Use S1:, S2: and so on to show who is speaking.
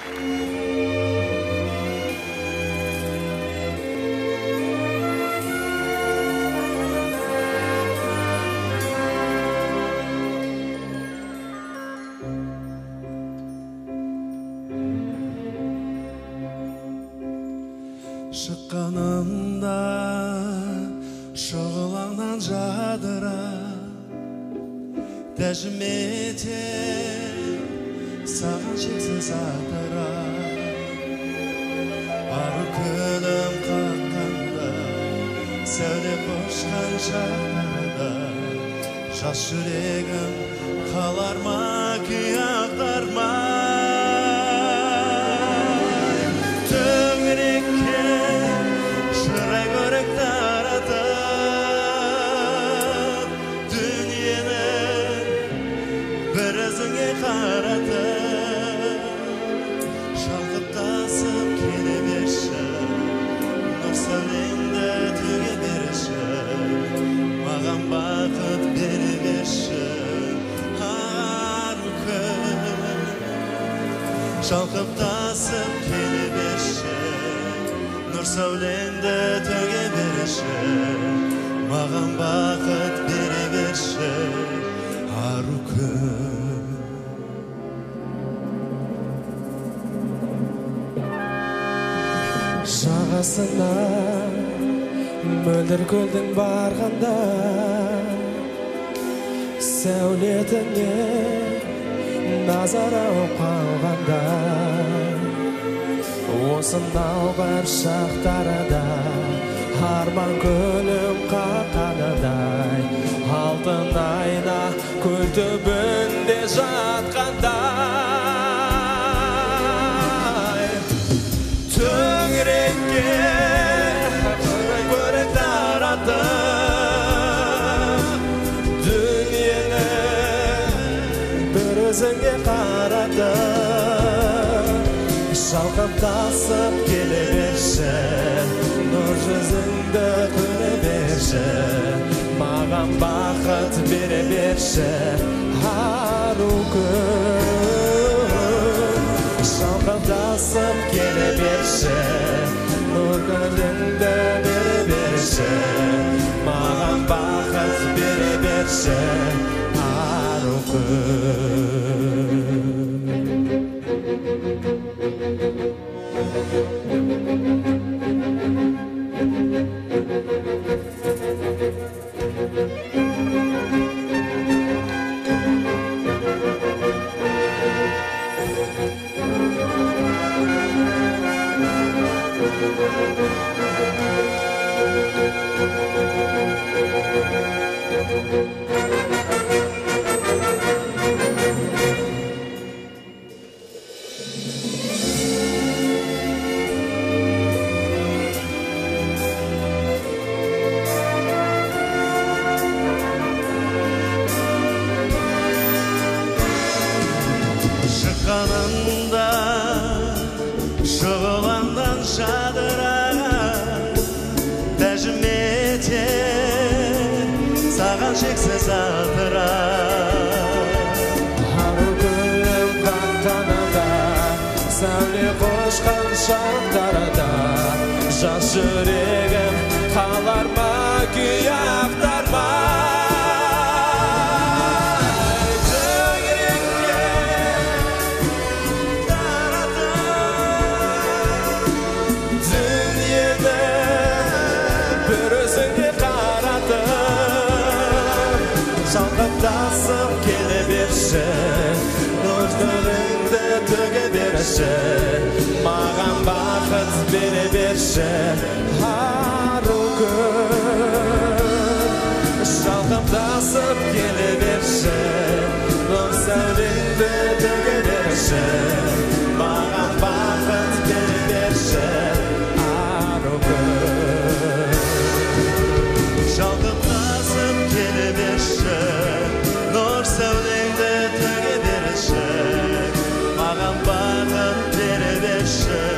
S1: Шыққанымда шұғылаңнан жадыра, тәжім етем саған шексіз атыра. Ары күнім қаққанда, сәуле қошқан шақтарда, жас жүрегім қалар ма, күй ақтар ма? Шалқыптасып келе берші, нұр сәулеңді төге берші, маған бақыт бере берші, ару күн. Шалқыптасып келе берші, нұр сәулеңді төге берші, маған бақыт бере берші, ару күн.
S2: Жағасына мөлдір көлдің барғанда, сәулетіне назар ауып қалғанда, осынау бір шақтарда арман гүлім қаққанадай, алтын айна көл түбінде жатқанда, көрік таратып, дүниені бір өзіңе қаратып, шалқыптасып келе берші, нұр жүзіңді көре берші, маған бақыт бере берші, ару күн. Шалқыптасып келе берші, нұр гүліңді бере берші, маған бақыт бере берші, ару күн.
S1: Шыққанымда шұғылаңнан жадыра, тәжім етем саған шексіз атыра.
S2: Ару күнім қақтанында, сәуле қошқан шақтарда, жас жүрегім қалар ма, күй ақтар ма? Шалқыптасып келе берші, нұр гүліңді төге берші, маған бақыт бере берші, ару күн. Шалқыптасып келе берші, нұр сәулеңді төге берші, маған бақыт бере берші, ару күн.
S1: Шалқыптасып келе берші, нұр сәулеңді төге берші, маған бақыт бере берші,